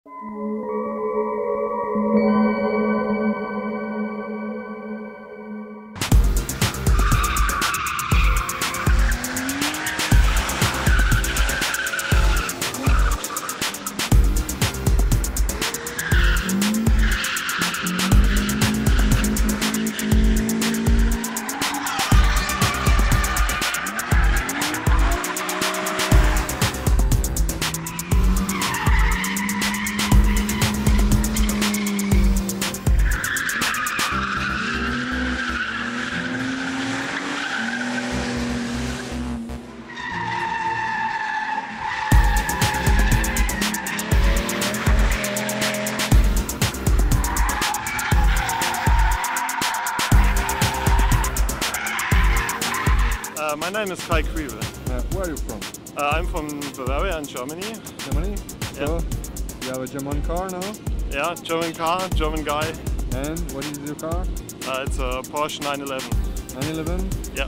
My name is Kai Kriebe. Where are you from? I'm from Bavaria in Germany. Germany? Yeah. So, you have a German car now? Yeah, German car, German guy. And what is your car? It's a Porsche 911. 911? Yeah.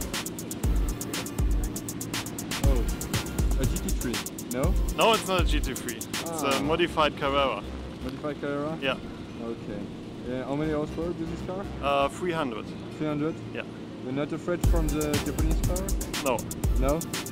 Oh, a GT3? No? No, it's not a GT3. It's a modified Carrera. Modified Carrera? Yeah. Okay. How many horsepower does this car? 300. 300? Yeah. You're not afraid from the Japanese car? No. No?